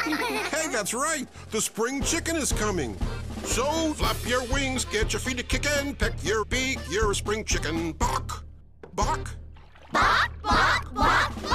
Hey, that's right. The spring chicken is coming. So flap your wings, get your feet a kickin', peck your beak, you're a spring chicken. Bok, bok. Bok, bok, bok, bok.